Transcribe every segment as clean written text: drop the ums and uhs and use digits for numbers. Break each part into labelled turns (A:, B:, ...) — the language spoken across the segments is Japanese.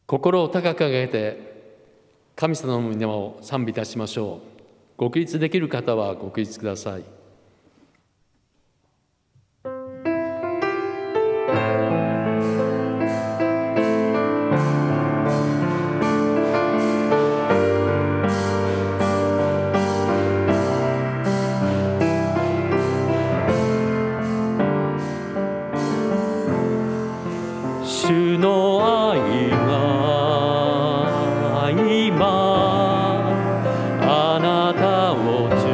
A: 心を高く上げて神様の皆を賛美いたしましょう。ご起立できる方はご起立ください。主の愛が今あなたを包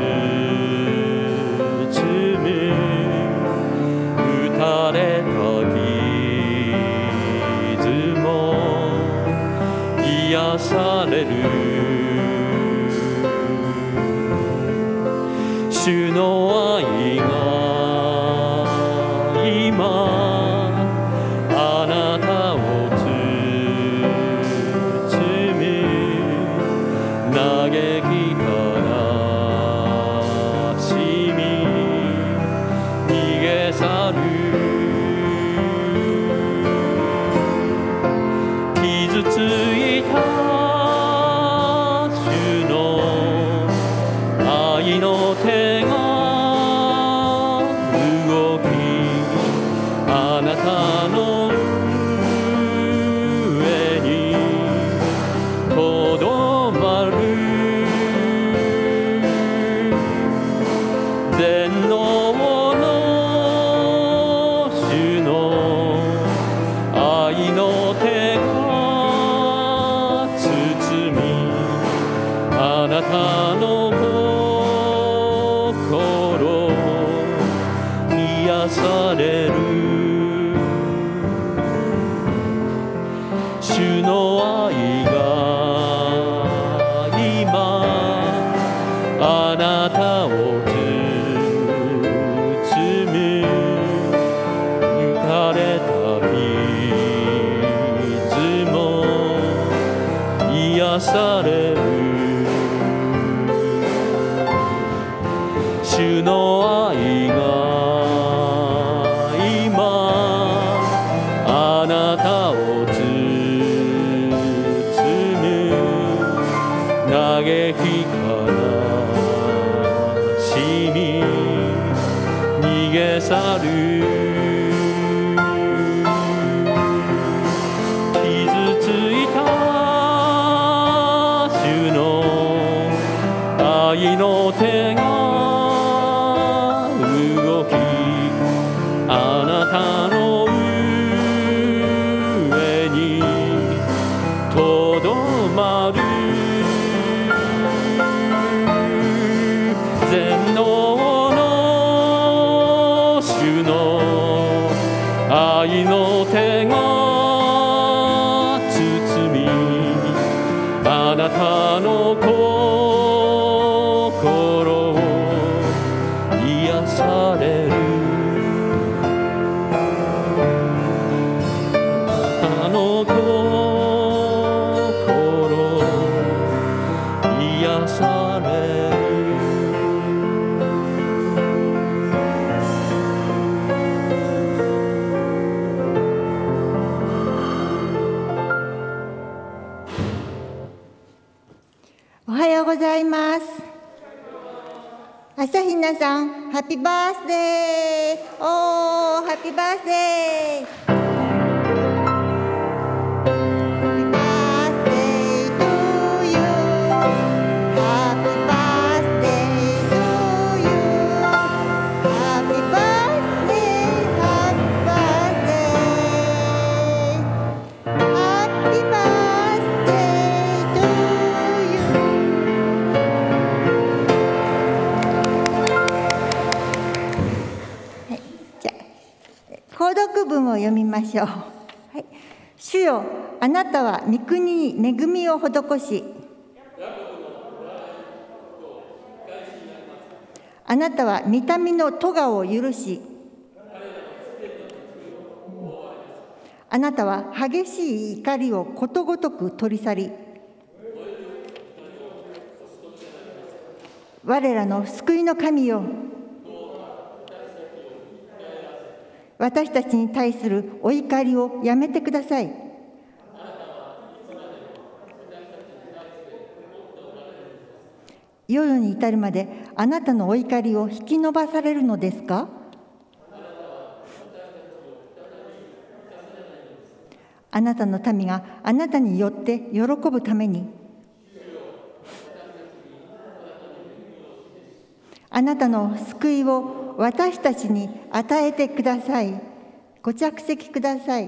A: む、打たれた傷も癒される。主の愛が今
B: 朝比奈さん、ハッピーバースデー。おー、ハッピーバースデー。文を読みましょう。はい、主よ、あなたは御国に恵みを施し、あなたは御民の咎を許し、あなたは激しい怒りをことごとく取り去り、我らの救いの神よ、私たちに対するお怒りをやめてください。 夜に至るまであなたのお怒りを引き延ばされるのですか？あなたの民があなたによって喜ぶために、あなたの救いを私たちに与えてください。ご着席ください。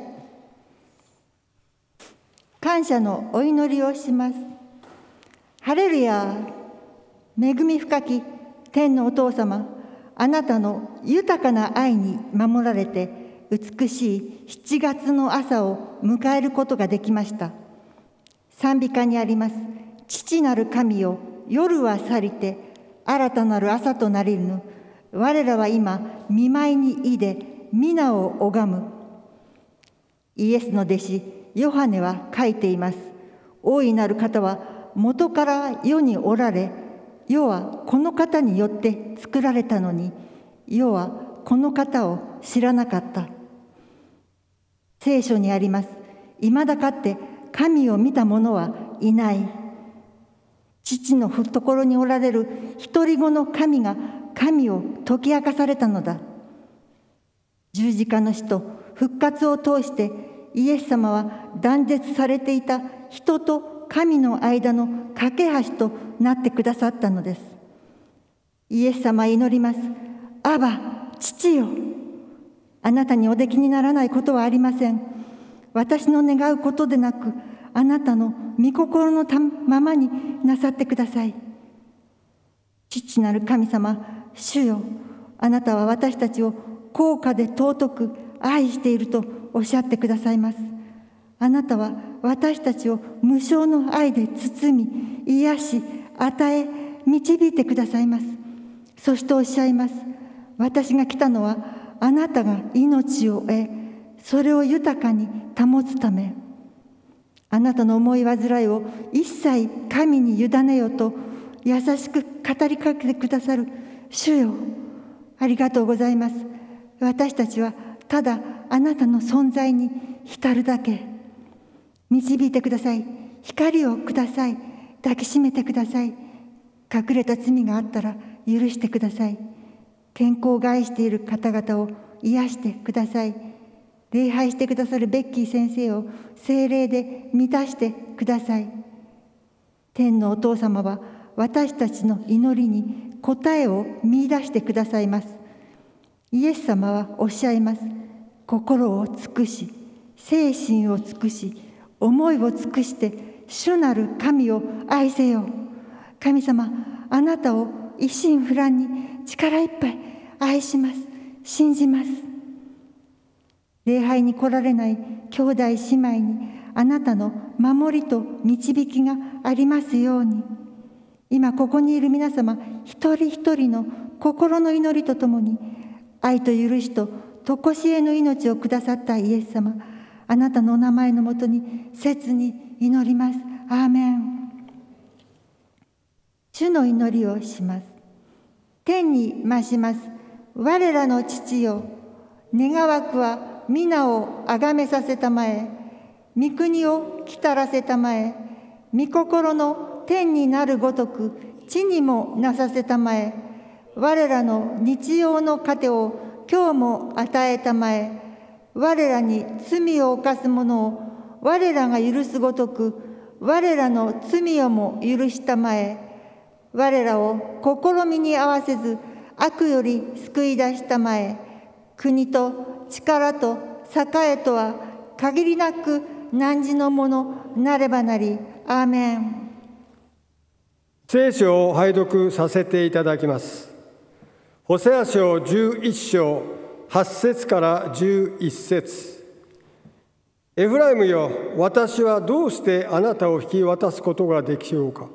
B: 感謝のお祈りをします。ハレルヤ。恵み深き天のお父様、あなたの豊かな愛に守られて美しい7月の朝を迎えることができました。賛美歌にあります。父なる神よ、夜は去りて新たなる朝となりぬ。我らは今見舞いにいで皆を拝む。イエスの弟子ヨハネは書いています。大いなる方は元から世におられ、世はこの方によって作られたのに、世はこの方を知らなかった。聖書にあります。いまだかって神を見た者はいない。父の懐におられる一人子の神が神を解き明かされたのだ。十字架の死と復活を通してイエス様は断絶されていた人と神の間の架け橋となってくださったのです。イエス様は祈ります。アバ、父よ。あなたにおできにならないことはありません。私の願うことでなく、あなたの御心のままになさってください。父なる神様、主よ。あなたは私たちを高価で尊く愛しているとおっしゃってくださいます。あなたは私たちを無償の愛で包み、癒し、与え、導いてくださいます。そしておっしゃいます。私が来たのは、あなたが命を得、それを豊かに保つため。あなたの思い煩いを一切神に委ねよと、優しく語りかけてくださる主よ。ありがとうございます。私たちはただあなたの存在に浸るだけ。導いてください。光をください。抱きしめてください。隠れた罪があったら許してください。健康を害している方々を癒してください。礼拝してくださるベッキー先生を聖霊で満たしてください。天のお父様は私たちの祈りに答えを見出してくださいます。イエス様はおっしゃいます。心を尽くし、精神を尽くし、思いを尽くして主なる神を愛せよ。神様、あなたを一心不乱に力いっぱい愛します。信じます。礼拝に来られない兄弟姉妹にあなたの守りと導きがありますように。今ここにいる皆様一人一人の心の祈りとともに、愛と許しと常しえの命をくださったイエス様、あなたのお名前のもとに切に祈ります。アーメン。主の祈りをします。天に増します我らの父よ、願わくは皆をあがめさせたまえ、御国を来たらせたまえ、御心の天になるごとく地にもなさせたまえ、我らの日用の糧を今日も与えたまえ、我らに罪を犯す者を我らが許すごとく我らの罪をも許したまえ、我らを試みに合わせず悪より救い出したまえ、国と力と栄とは限りなく汝のものなればなり。アーメン。
C: 聖書を拝読させていただきます。ホセア書11章8節から11節。エフライムよ、私はどうしてあなたを引き渡すことができようか。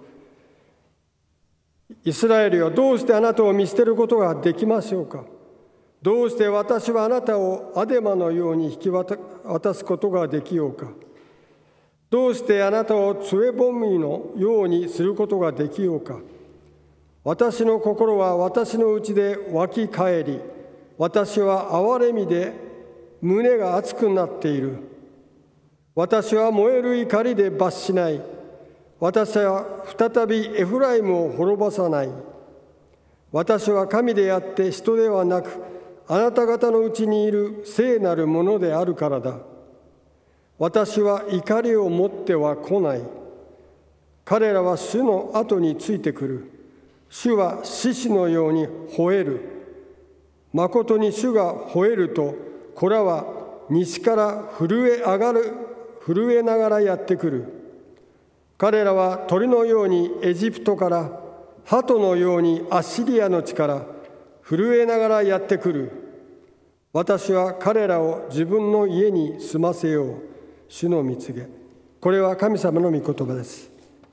C: イスラエルよ、どうしてあなたを見捨てることができましょうか。どうして私はあなたをアデマのように引き渡すことができようか。どうしてあなたを杖ぼみのようにすることができようか。私の心は私のうちで湧き返り、私は憐れみで胸が熱くなっている。私は燃える怒りで罰しない。 私は再びエフライムを滅ぼさない。私は神であって人ではなく、あなた方のうちにいる聖なるものであるからだ。私は怒りを持っては来ない。彼らは主の後についてくる。主は獅子のように吠える。まことに主が吠えると、子らは西から震えながらやってくる。彼らは鳥のようにエジプトから、鳩のようにアッシリアの地から震えながらやってくる。私は彼らを自分の家に住ませよう。主の御告げ。これは神様の御言葉です。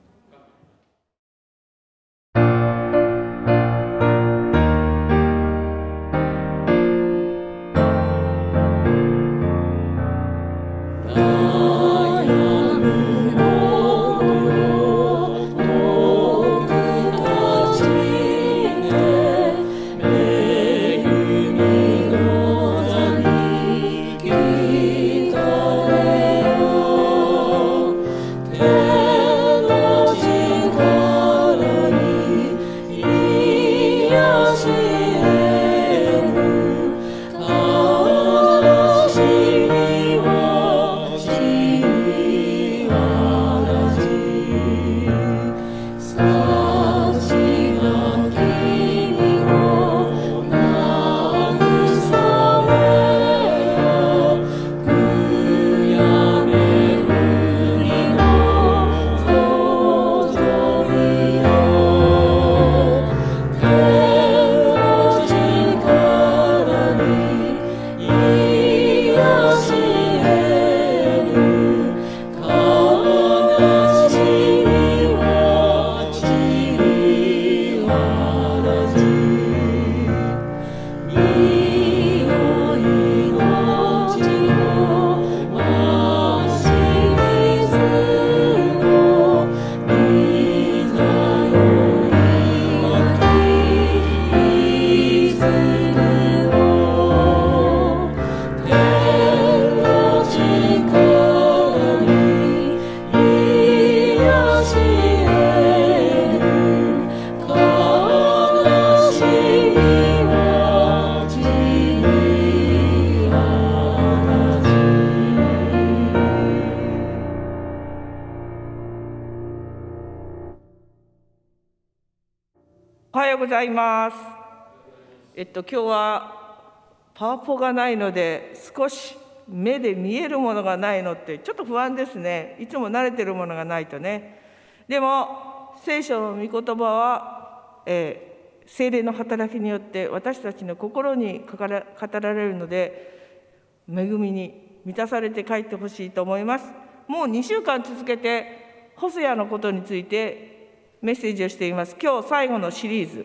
D: おはようございます。今日はパワポがないので、少し目で見えるものがないのってちょっと不安ですね。いつも慣れてるものがないとね。でも聖書の御言葉は、聖霊の働きによって私たちの心に語られるので、恵みに満たされて帰ってほしいと思います。もう2週間続けてホセアのことについてメッセージをしています。今日最後のシリーズ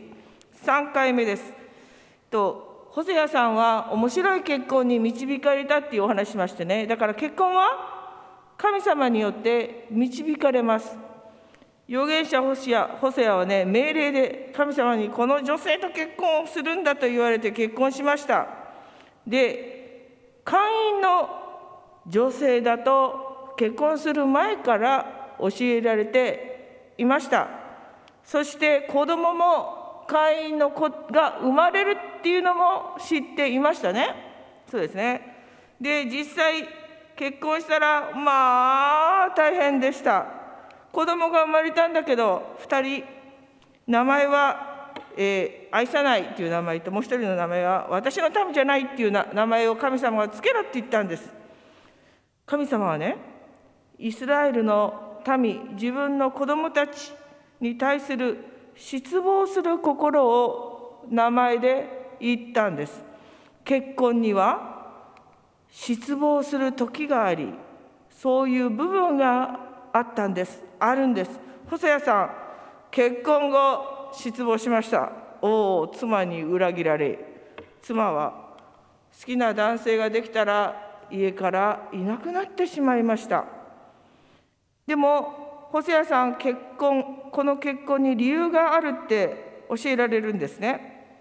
D: 3回目です。ホセアさんは面白い結婚に導かれたっていうお話しましてね。だから結婚は神様によって導かれます。預言者ホセアはね、命令で神様にこの女性と結婚をするんだと言われて結婚しました。で、会員の女性だと結婚する前から教えられていました。そして子供も会員の子が生まれるっていうのも知っていましたね。そうですね。で、実際結婚したらまあ大変でした。子供が生まれたんだけど、2人名前は、愛さないっていう名前と、もう一人の名前は私の民じゃないっていう名前を神様がつけろって言ったんです。神様はね、イスラエルの民、自分の子供たちに対する失望する心を名前で言ったんです。結婚には失望する時があり、そういう部分があったんです。あるんです。細谷さん、結婚後失望しました。妻に裏切られ、妻は好きな男性ができたら家からいなくなってしまいました。でも細谷さん、この結婚に理由があるって教えられるんですね。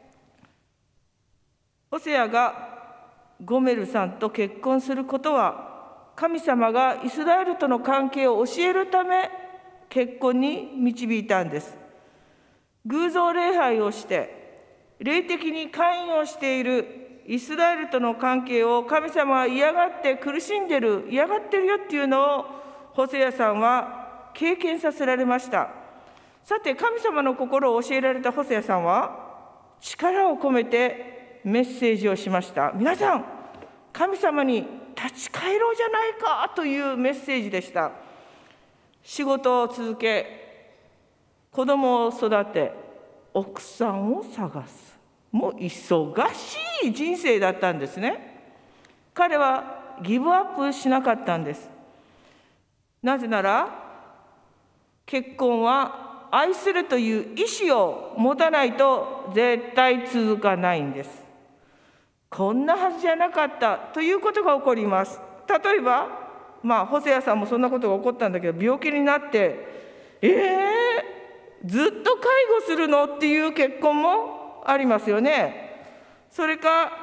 D: 細谷がゴメルさんと結婚することは、神様がイスラエルとの関係を教えるため結婚に導いたんです。偶像礼拝をして霊的に関与しているイスラエルとの関係を神様は嫌がって苦しんでる、嫌がってるよっていうのをホセアさんは経験させられました。さて、神様の心を教えられたホセアさんは力を込めてメッセージをしました。皆さん、神様に立ち返ろうじゃないかというメッセージでした。仕事を続け、子供を育て、奥さんを探す。もう忙しい人生だったんですね。彼はギブアップしなかったんです。なぜなら、結婚は愛するという意志を持たないと絶対続かないんです。こんなはずじゃなかったということが起こります。例えば、ホセアさんもそんなことが起こったんだけど、病気になって、ずっと介護するのっていう結婚もありますよね。それか、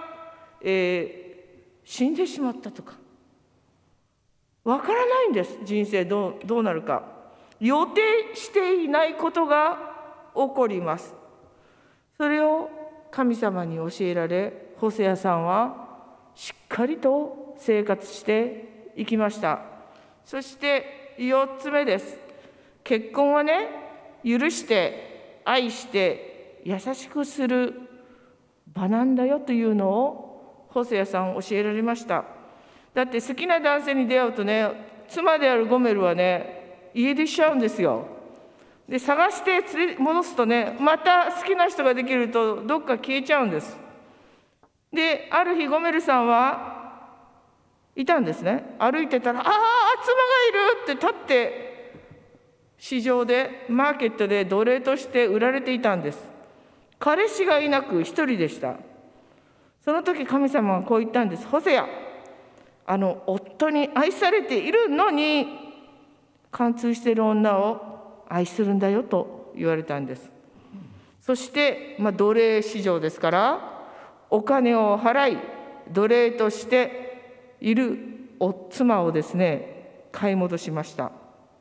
D: 死んでしまったとか、わからないんです。人生どうなるか。予定していないことが起こります。それを神様に教えられ、ホセアさんはしっかりと生活していきました。そして4つ目です。結婚はね、許して愛して優しくする場なんだよというのをホセアさん教えられました。だって好きな男性に出会うとね、妻であるゴメルはね、家出しちゃうんですよ。で、探して連れ戻すとね、また好きな人ができるとどっか消えちゃうんです。で、ある日ゴメルさんはいたんですね。歩いてたら、妻がいるって立って市場でマーケットで奴隷として売られていたんです。彼氏がいなく一人でした。その時神様はこう言ったんです。ホセア、夫に愛されているのに貫通している女を愛するんだよと言われたんです。そして、奴隷市場ですからお金を払い奴隷としている妻をですね、買い戻しました。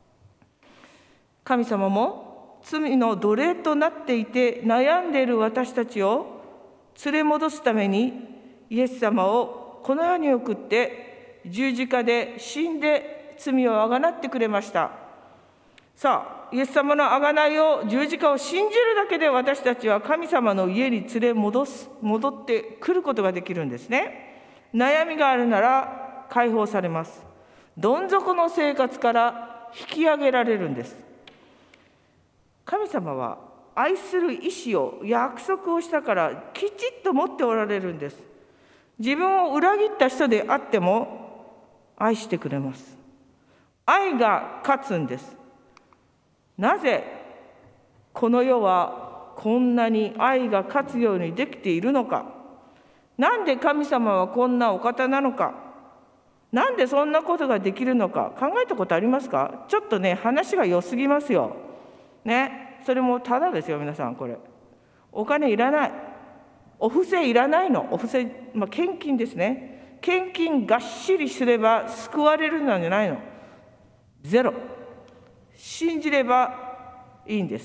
D: 神様も罪の奴隷となっていて悩んでいる私たちを連れ戻すためにイエス様をこの世に送って十字架で死んで罪をあがなってくれました。さあ、イエス様のあがないを、十字架を信じるだけで私たちは神様の家に戻ってくることができるんですね。悩みがあるなら解放されます。どん底の生活から引き上げられるんです。神様は愛する意志を、約束をしたからきちっと持っておられるんです。自分を裏切った人であっても愛してくれます。愛が勝つんです。なぜこの世はこんなに愛が勝つようにできているのか。なんで神様はこんなお方なのか。なんでそんなことができるのか。考えたことありますか？ちょっとね、話が良すぎますよ。ね、それもただですよ、皆さん。これお金いらない。お布施いらないの。お布施、献金ですね。献金がっしりすれば救われるなんじゃないの。ゼロ。信じればいいんです。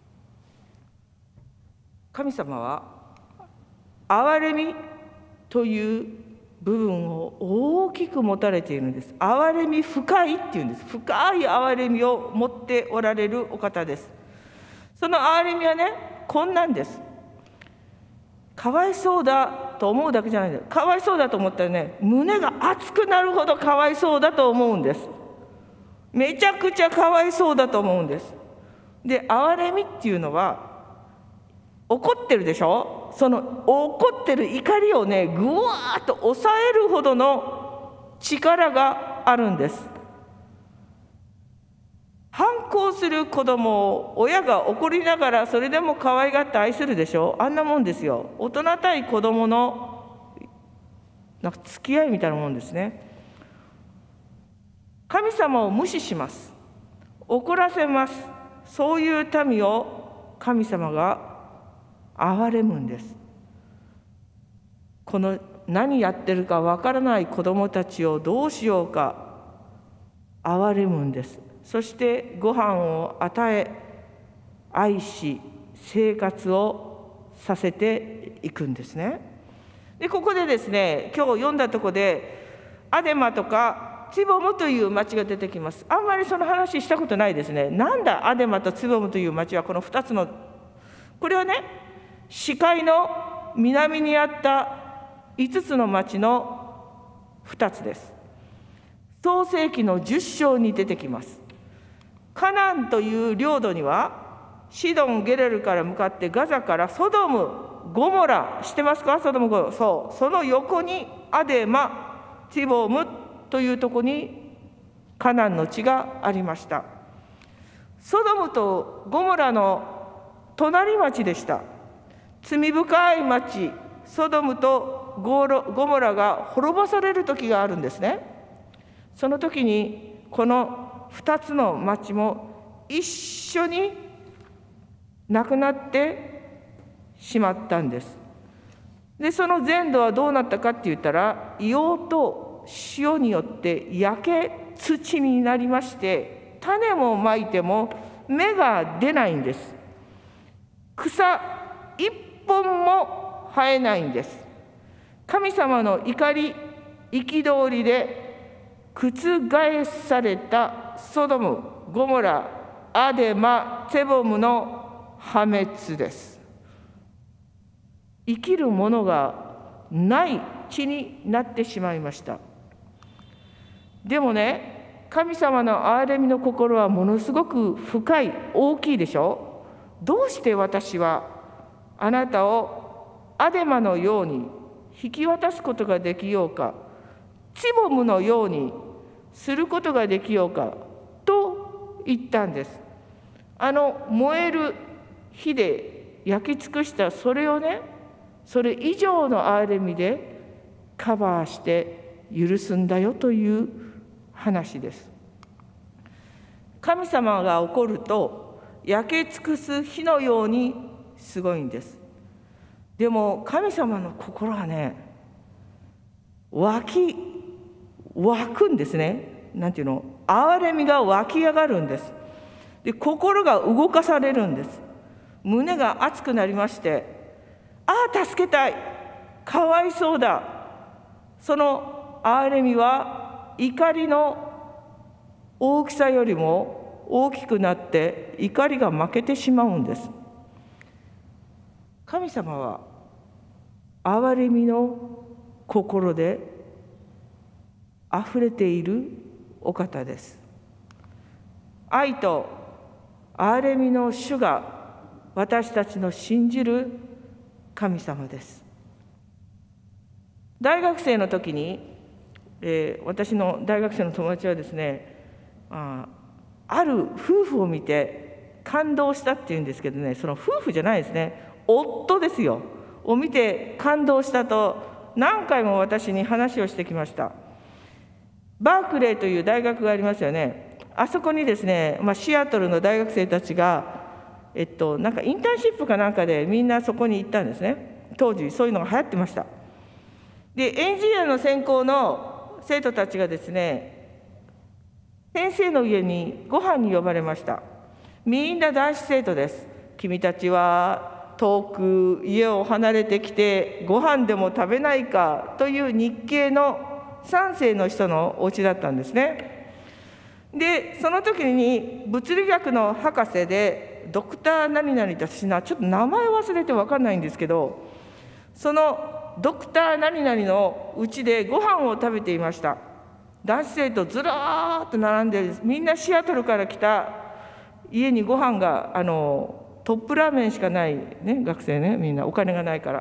D: 神様は憐れみという部分を大きく持たれているんです。憐れみ深いっていうんです。深い憐れみを持っておられるお方です。その憐れみはね、こんなんです。かわいそうだと思うだけじゃないんです。かわいそうだと思ったらね、胸が熱くなるほどかわいそうだと思うんです。めちゃくちゃかわいそうだと思うんです。で、憐れみっていうのは、怒ってるでしょ。その怒ってる怒りをね、ぐわーっと抑えるほどの力があるんです。反抗する子供を親が怒りながらそれでも可愛がって愛するでしょ。あんなもんですよ。大人対子供の付き合いみたいなもんですね。神様を無視します。怒らせます。そういう民を神様が憐れむんです。この何やってるかわからない子どもたちをどうしようか憐れむんです。 そしてご飯を与え、愛し、生活をさせていくんですね。でここでですね、今日読んだところでアデマとかツィボムという町が出てきます。あんまりその話したことないですね。なんだアデマとツィボムという町は、この2つの、これはね、死海の南にあった5つの町の2つです。創世記の10章に出てきます。カナンという領土には、シドン・ゲレルから向かってガザからソドム・ゴモラ、知ってますか？ソドム・ゴモラ、そう、その横にアデマ・ツィボムというところにカナンの地がありました。ソドムとゴモラの隣町でした。罪深い町、ソドムとゴモラが滅ぼされる時があるんですね。その時にこの2つの町も一緒になくなってしまったんです。でその全土はどうなったかって言ったら、硫黄と塩によって焼け土になりまして、種もまいても芽が出ないんです。草一本も生えないんです。神様の怒り、憤りで覆されたソドム、ゴモラ、アデマ、ツェボムの破滅です。生きるものがない地になってしまいました。でもね、神様の憐れみの心はものすごく深い、大きいでしょ。どうして私はあなたをアデマのように引き渡すことができようか、ツィボムのようにすることができようかと言ったんです。燃える火で焼き尽くしたそれをね、それ以上の憐れみでカバーして許すんだよという話です。神様が怒ると焼け尽くす火のようにすごいんです。でも神様の心はね、湧くんですね。なんていうの、憐れみが湧き上がるんです。で心が動かされるんです。胸が熱くなりまして、ああ助けたい、かわいそうだ。その憐れみは怒りの大きさよりも大きくなって怒りが負けてしまうんです。神様は憐れみの心であふれているお方です。愛と憐れみの主が私たちの信じる神様です。大学生の時に、私の大学生の友達はですね、ある夫婦を見て感動したっていうんですけどね、その夫婦じゃないですね、夫ですよを見て感動したと何回も私に話をしてきました。バークレーという大学がありますよね。あそこにですね、シアトルの大学生たちが、なんかインターンシップかなんかでみんなそこに行ったんですね。当時そういうのが流行ってました。でエンジニアの専攻の生徒たちがですね、先生の家にご飯に呼ばれました。みんな男子生徒です。君たちは遠く家を離れてきてご飯でも食べないかという日系の3世の人のお家だったんですね。でその時に物理学の博士でドクター何々としな、ちょっと名前忘れて分かんないんですけど、そのドクター何々のうちでご飯を食べていました。男子生徒ずらーっと並んで、みんなシアトルから来た家にご飯がトップラーメンしかない、ね、学生ね、みんなお金がないから。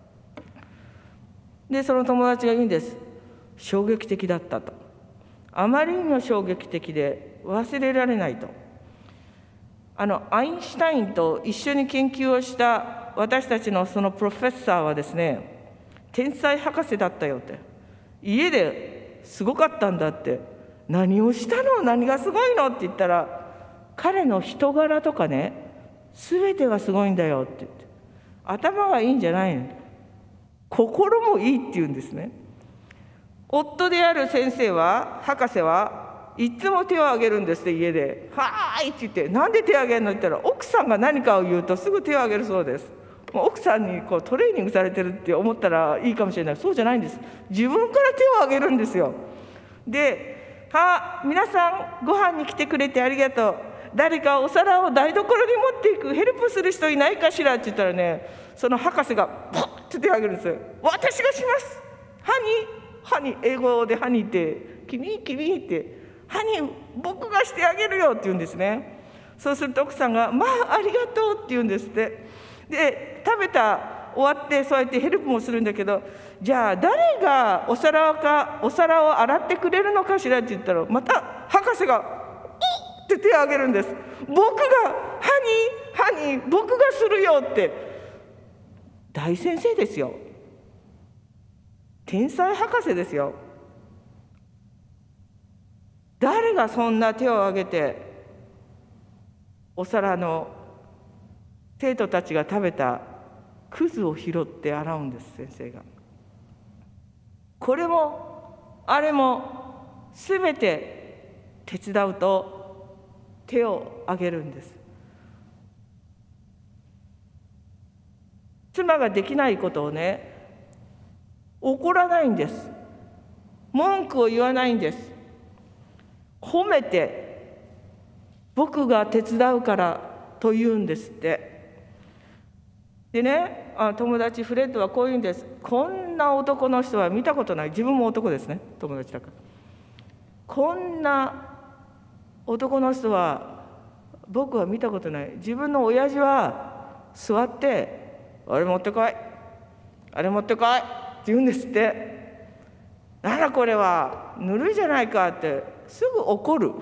D: でその友達が言うんです。衝撃的だったと。あまりにも衝撃的で忘れられないと。アインシュタインと一緒に研究をした私たちのそのプロフェッサーはですね、天才博士だったよって、家ですごかったんだって、何をしたの、何がすごいのって言ったら、彼の人柄とかね、全てがすごいんだよって言って、頭がいいんじゃないの、心もいいって言うんですね。夫である先生は、博士はいつも手を挙げるんですって、家で。はーいって言って、なんで手を挙げるのって言ったら、奥さんが何かを言うとすぐ手を挙げるそうです。もう奥さんにこうトレーニングされてるって思ったらいいかもしれない。そうじゃないんです。自分から手を挙げるんですよ。で、皆さんご飯に来てくれてありがとう。誰かお皿を台所に持っていくヘルプする人いないかしらって言ったらね、その博士がポッて手を挙げるんですよ。私がします。ハニー、英語でハニーって君ってハニー僕がしてあげるよって言うんですね。そうすると奥さんがまあありがとうって言うんですって。で食べた終わってそうやってヘルプもするんだけど、じゃあ誰がお皿を洗ってくれるのかしらって言ったら、また博士がおって手を挙げるんです。僕がハニー僕がするよって。大先生ですよ。天才博士ですよ。誰がそんな手を挙げてお皿の生徒たちが食べたくずを拾って洗うんです、先生が。これもあれもすべて手伝うと手を挙げるんです。妻ができないことをね、怒らないんです。文句を言わないんです。褒めて、僕が手伝うからと言うんですって。でね、友達フレッドはこう言うんです。こんな男の人は見たことない。自分も男ですね、友達だから。こんな男の人は僕は見たことない。自分の親父は座って「あれ持ってこい、あれ持ってこい」って言うんですって。なんだこれはぬるいじゃないかってすぐ怒る。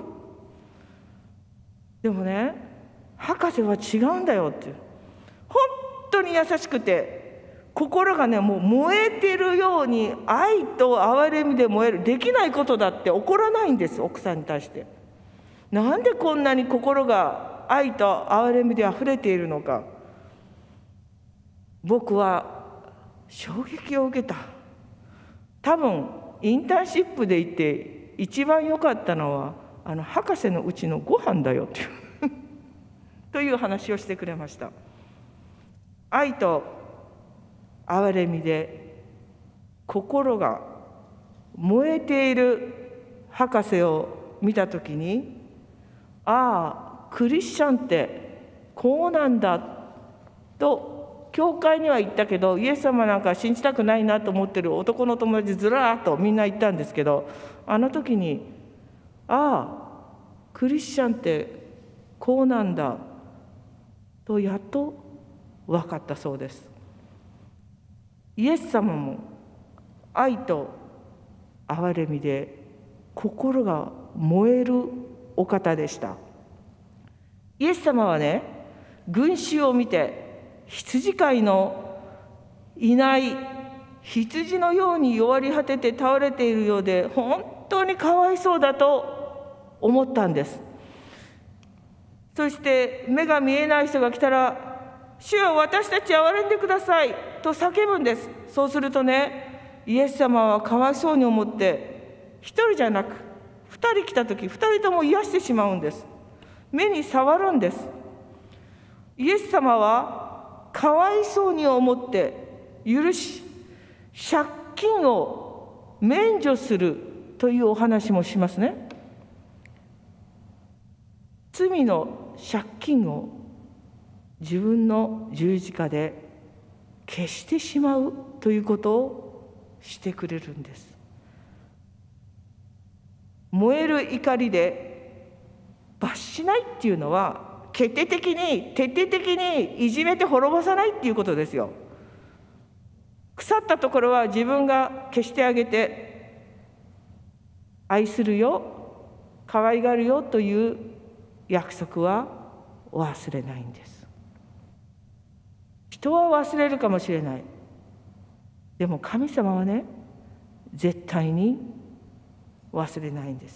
D: でもね、博士は違うんだよって。本当に優しくて、心がねもう燃えてるように愛と憐れみで燃える。できないことだって怒らないんです、奥さんに対して。なんでこんなに心が愛と憐れみであふれているのか。僕は衝撃を受けた。多分インターンシップで行って一番良かったのは博士のうちのご飯だよっていうという話をしてくれました。愛と憐れみで心が燃えている博士を見たときに、ああクリスチャンってこうなんだと。教会には行ったけど、イエス様なんか信じたくないなと思ってる男の友達ずらーっとみんな行ったんですけど、あの時にああクリスチャンってこうなんだとやっと分かったそうです。イエス様も愛と憐れみで心が燃えるお方でした。イエス様はね、群衆を見て羊飼いのいない羊のように弱り果てて倒れているようで、本当にかわいそうだと思ったんです。そして目が見えない人が来たら、主よ私たち憐れんでくださいと叫ぶんです。そうするとね、イエス様はかわいそうに思って一人じゃなく二人来た時、二人とも癒してしまうんです。目に触るんです。イエス様はかわいそうに思って許し、借金を免除するというお話もしますね。罪の借金を自分の十字架で消してしまうということをしてくれるんです。燃える怒りで罰しないっていうのは、徹底的にいじめて滅ぼさないっていうことですよ。腐ったところは自分が消してあげて、愛するよ、可愛がるよという約束は忘れないんです。人は忘れるかもしれない。でも神様はね、絶対に忘れないんです。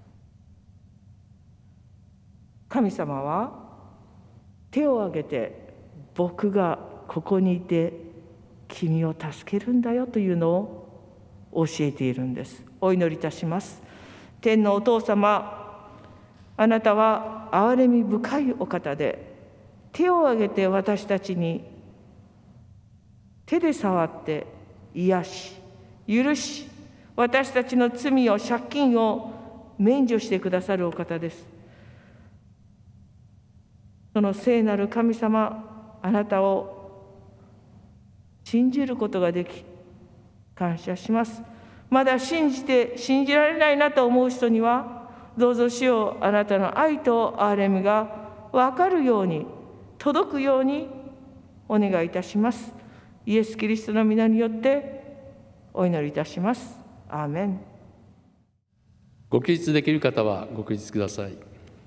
D: 神様は手を挙げて、僕がここにいて君を助けるんだよというのを教えているんです。お祈りいたします。 天のお父様、あなたは憐れみ深いお方で、手を挙げて私たちに手で触って癒し、許し、私たちの罪を、借金を免除してくださるお方です。その聖なる神様、あなたを信じることができ、感謝します。まだ信じられないなと思う人には、どうぞ主よ、あなたの愛と憐れみが分かるように、届くようにお願いいたします。イエス・キリストの皆によってお祈りいたします。アーメン。
A: ご起立できる方はご起立ください。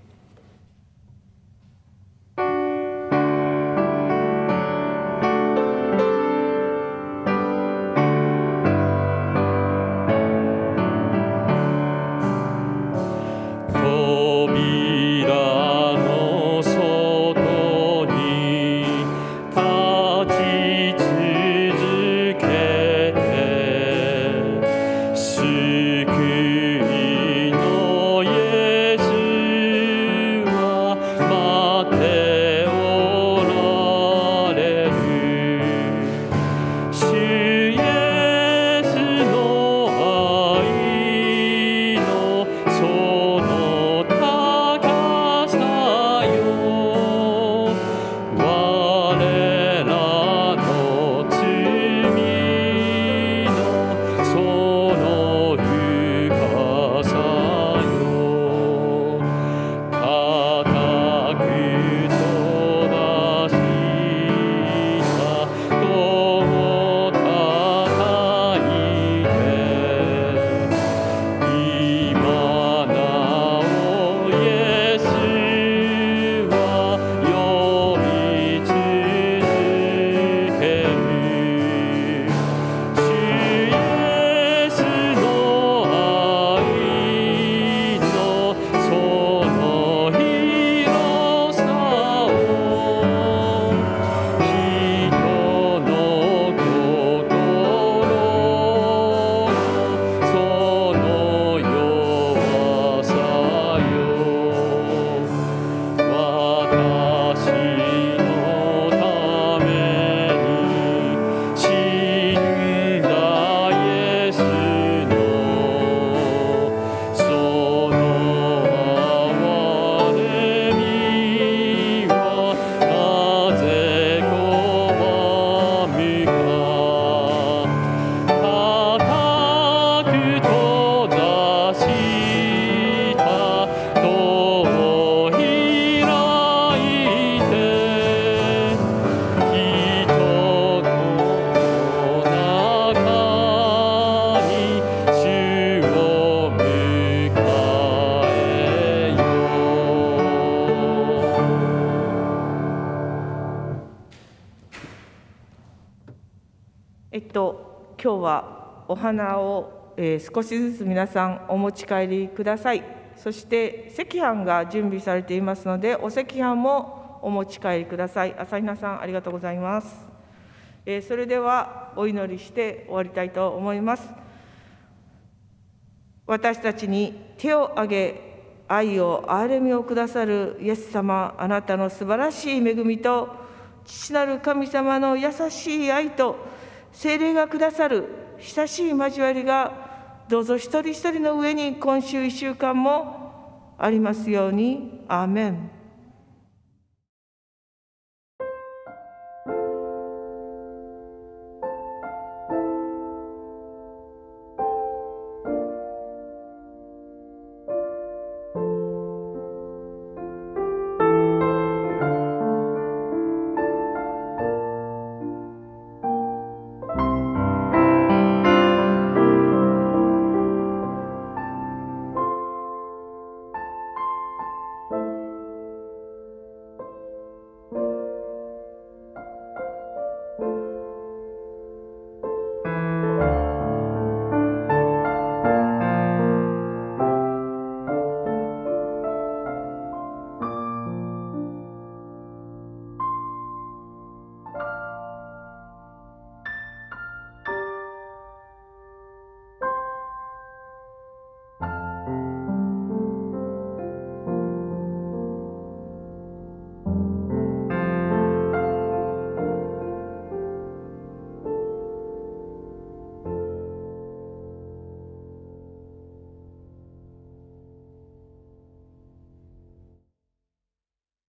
D: 今日はお花を、少しずつ皆さんお持ち帰りください。そして赤飯が準備されていますので、お赤飯もお持ち帰りください。朝比奈さん、ありがとうございます。それではお祈りして終わりたいと思います。私たちに手を挙げ、愛を憐れみをくださるイエス様、あなたの素晴らしい恵みと、父なる神様の優しい愛と、聖霊がくださる親しい交わりが、どうぞ一人一人の上に今週1週間もありますように。アーメン。